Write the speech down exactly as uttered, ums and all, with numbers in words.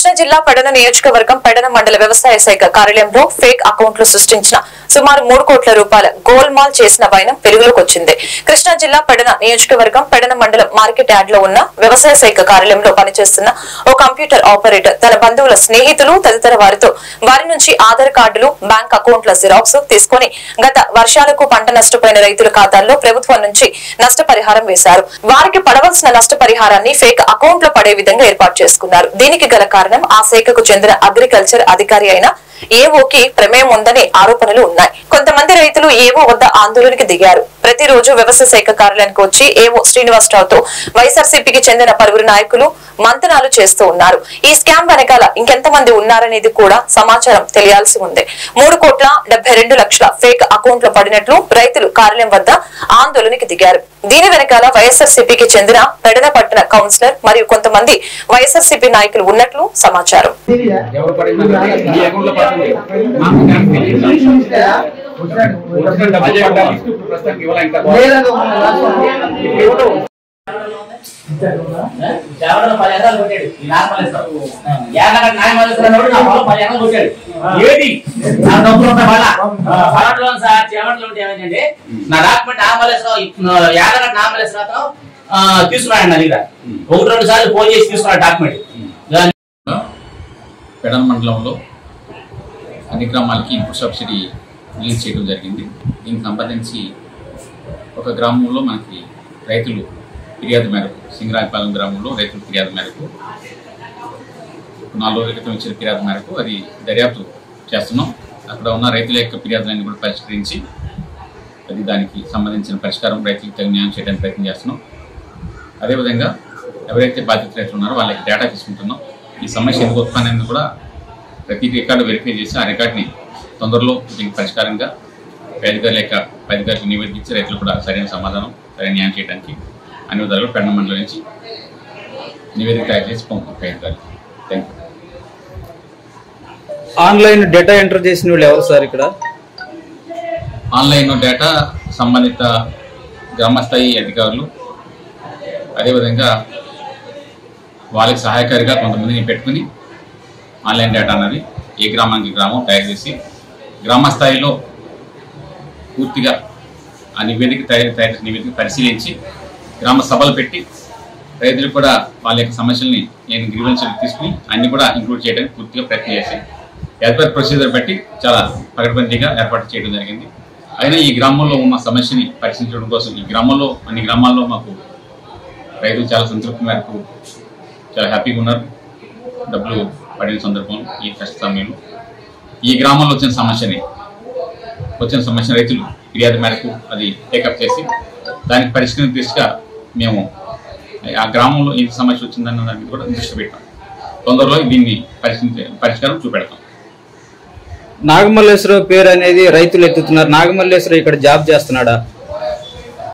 కృష్ణా జిల్లా పెడన నియోజకవర్గం పెడన మండల వ్యవసాయ శాఖ కార్యాలయంలో ఫేక్ అకౌంట్లు సృష్టించిన సుమారు మూడు కోట్ల రూపాయల గోల్మాల్ చేసిన వైనం వెలుగులోకి వచ్చింది. కృష్ణా జిల్లా పెడన నియోజకవర్గం పెడన మండలం మార్కెట్ యార్డ్ లో ఉన్న వ్యవసాయ శాఖ కార్యాలయంలో పనిచేస్తున్న ఓ కంప్యూటర్ ఆపరేటర్ తన బంధువుల స్నేహితులు తదితర వారితో వారి నుంచి ఆధార్ కార్డులు బ్యాంక్ అకౌంట్ల జిరాక్స్ తీసుకుని గత వర్షాలకు పంట నష్టపోయిన రైతుల ఖాతాల్లో ప్రభుత్వం నుంచి నష్టపరిహారం వేశారు. వారికి పడవలసిన నష్టపరిహారాన్ని ఫేక్ అకౌంట్ లో పడే విధంగా ఏర్పాటు చేసుకున్నారు. దీనికి గల కారణం ఆ శాఖకు చెందిన అగ్రికల్చర్ అధికారి అయిన ఏవోకి ప్రమేయం ఉందనే ఆరోపణలు ఉన్నాయి. కొంతమంది రైతులు ఏవో వద్ద ఆందోళనకి దిగారు. ప్రతిరోజు వ్యవసాయ శాఖ కార్యాలయానికి వచ్చి ఏవో శ్రీనివాసరావుతో వైఎస్ఆర్సీపీకి చెందిన పలువురు నాయకులు మంతనాలు చేస్తూ ఉన్నారు. ఈ స్కామ్ వెనకాల ఇంకెంతమంది ఉన్నారనేది కూడా సమాచారం తెలియాల్సి ఉంది. మూడు కోట్ల డెబ్బై రెండు లక్షల ఫేక్ అకౌంట్ లో పడినట్లు రైతులు కార్యాలయం వద్ద ఆందోళనకి దిగారు. దీని వెనకాల వైఎస్ఆర్సీపీకి చెందిన పెడన పట్టణ కౌన్సిలర్ మరియు కొంతమంది వైఎస్ఆర్సీపీ నాయకులు ఉన్నట్లు సమాచారం. నా డాక్యుమెంట్ తీసుకున్నాడు నా దగ్గర ఒకటి రెండు సార్లు ఫోన్ చేసి తీసుకున్నాడు డాక్యుమెంట్. పెడన మండలంలో అన్ని గ్రామాలకి ఇన్పుట్ సబ్సిడీ రిలీజ్ చేయడం జరిగింది. దీనికి సంబంధించి ఒక గ్రామంలో మనకి రైతులు ఫిర్యాదు మేరకు సింగరాజపాలెం గ్రామంలో రైతుల ఫిర్యాదు మేరకు నాలుగు రోజుల క్రితం ఇచ్చిన ఫిర్యాదు మేరకు అది దర్యాప్తు చేస్తున్నాం. అక్కడ ఉన్న రైతుల యొక్క ఫిర్యాదులన్నీ కూడా పరిష్కరించి అది దానికి సంబంధించిన పరిష్కారం రైతులకు తగిన న్యాయం చేయడానికి ప్రయత్నం చేస్తున్నాం. అదేవిధంగా ఎవరైతే బాధిత రైతులు ఉన్నారో వాళ్ళకి డేటా తీసుకుంటున్నాం. ఈ సమస్య ఎందుకు ఉత్పన్నమైంది కూడా ప్రతి రికార్డు వెరిఫై చేసి ఆ రికార్డుని తొందరలో దీనికి పరిష్కారంగా అధికారుల యొక్క అధికారులకు నివేదించి రైతులు కూడా సరైన సమాధానం సరైన న్యాయం చేయడానికి అన్ని విధాలుగా పెడన మండలం నుంచి నివేదిక తయారు చేసి పంపుతాం అధికారులు. Thank you. Online data enter చేసిన వాళ్ళు ఎవరు సార్? ఇక్కడ ఆన్లైన్ డేటా సంబంధిత గ్రామస్థాయి అధికారులు, అదేవిధంగా వాళ్ళకి సహాయకారిగా కొంతమందిని పెట్టుకుని ఆన్లైన్ డేటా అన్నది ఏ గ్రామానికి గ్రామం తయారు చేసి గ్రామ స్థాయిలో పూర్తిగా ఆ నివేదిక తయారు తయారు చేసిన నివేదిక పరిశీలించి గ్రామ సభలు పెట్టి రైతులకు కూడా వాళ్ళ యొక్క సమస్యల్ని నేను గ్రీవెన్స్లు తీసుకుని అన్ని కూడా ఇంక్లూడ్ చేయడానికి పూర్తిగా ప్రయత్నం చేసి యాజ్ పర్ ప్రొసీజర్ బట్టి చాలా పకడ్బందీగా ఏర్పాటు చేయడం జరిగింది. అయినా ఈ గ్రామంలో ఉన్న సమస్యని పరిశీలించడం కోసం ఈ గ్రామంలో అన్ని గ్రామాల్లో మాకు రైతులు చాలా సంతృప్తి మేరకు చాలా హ్యాపీగా ఉన్నారు. డబ్బులు పడిన సందర్భంలో ఈ కష్ట సమయంలో ఈ గ్రామంలో వచ్చిన సమస్యని వచ్చిన సమస్య రైతులు ఫిర్యాదు మేరకు అది టేకప్ చేసి దానికి పరిష్కరణ దిశగా మేము ఆ గ్రామంలో ఏ సమస్య వచ్చిందన్న దానికి కూడా దృష్టి పెట్టాం. తొందరలో దీన్ని పరిష్కరించే పరిష్కారం చూపెడతాం. నాగమల్లేశ్వరరావు పేరు అనేది రైతులు ఎత్తుతున్నారు. నాగమల్లేశ్వరరావు ఇక్కడ జాబ్ చేస్తున్నాడా?